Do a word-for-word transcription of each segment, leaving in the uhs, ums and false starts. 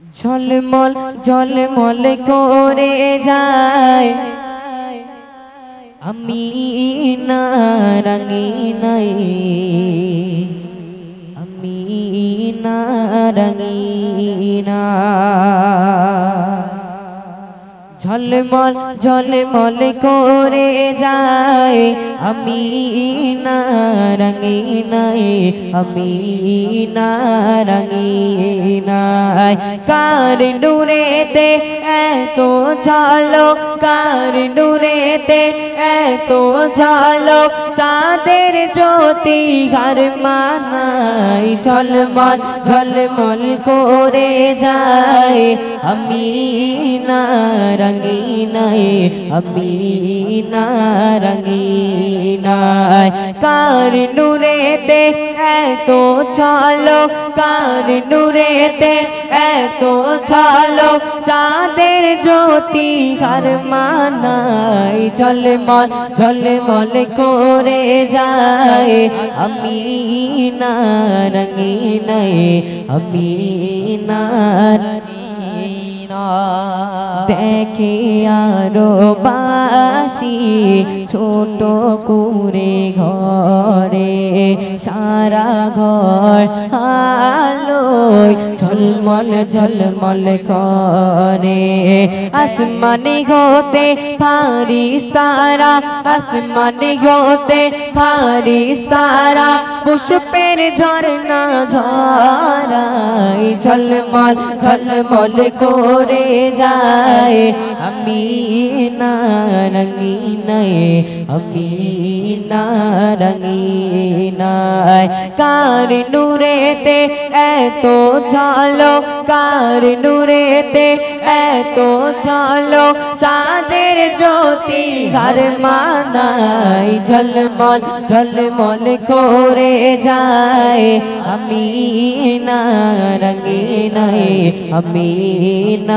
ঝলমল ঝলমল করে যায় আমিনা রঙিনাই আমিনা রঙিনা ঝলমল ঝলমল করে যায় আমিনা রঙিনাই আমিনা রঙিনাই কার নূরেতে এত ঝালো কার নূরেতে এত ঝালো চাঁদের জ্যোতি ঘর মানাই ঝলমল ঝলমল করে যায় আমিনা রঙিনাই আমিনা রঙিনাই কার নূরেতে এত ঝালো কার নূরেতে এত ঝালো চাঁদের জ্যোতি ঘর মানাই ঝলমল ঝলমল করে যায় আমিনা রঙিনাই আমিনা দেখে আরো বাসি ছোট কুরে ঘরে সারা ঘর আলোয় ঝলমল ঝলমল করে আসমানে হতে ফারিস্তারা আসমানে হতে ফারিস্তারা পুষ্পের ঝরনা ঝরায় ঝলমল ঝলমল করে যায় আমিনা রঙিনাই আমিনা রঙিনাই কার নূরেতে এত ঝালো কার নূরেতে এত ঝালো চাঁদের জ্যোতি ঘর মানাই ঝলমল ঝলমল করে যায় আমিনা রঙিনাই আমিনা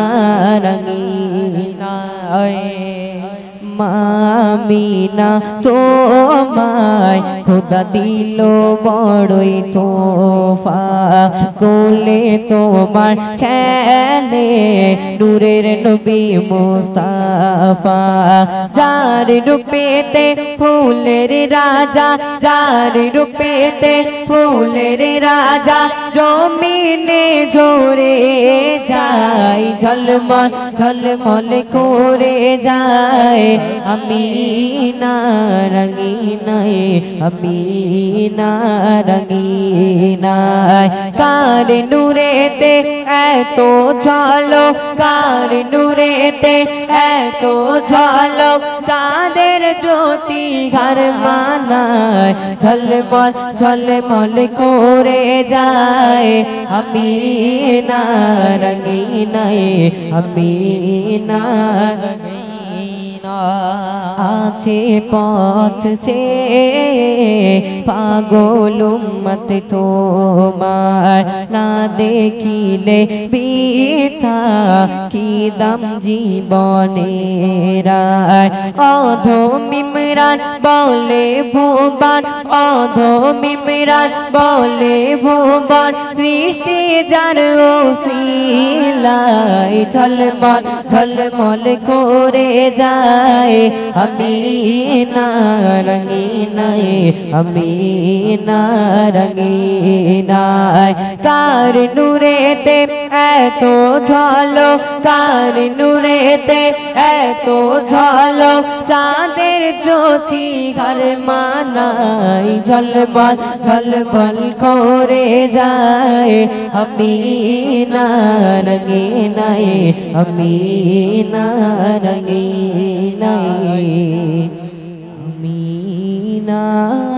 রঙিনাই মামিনা তোমায় খোদা দিল বড়ই তোফা কোলে তোমার খেলে নূরের নবী মুস্তাফা যার রূপেতে ফুলের রাজা যার রূপেতে ফুলের রাজা জমিনে ঝরে যায় ঝলমল ঝলমল করে যায় আমিনা রঙিনাই আমিনা রঙিনাই কার নূরেতে এত ঝালো কার নূরেতে এত ঝালো চাঁদের জ্যোতি ঘর মানায় ঝলমল ঝলমল করে যায় আমিনা রঙিনাই আমিনা আছে পথ ছে পাগল উম্মত তোমার না দেখিলে বৃথা কি দাম জীবনের অধম ইমরান বলে ভুবন অধম ইমরান বলে ভুবন সৃষ্টি যার ওসিলায় ঝলমল ঝলমল করে যায় আমিনা রঙিনাই আমিনা রঙিনাই কার নূরেতে এত ঝালো কার নূরেতে এত ঝালো চাঁদের জ্যোতি ঘর মানাই ঝলমল ঝলমল করে যায় আমিনা রঙিনাই আমিনা রঙিনাই আমিনা।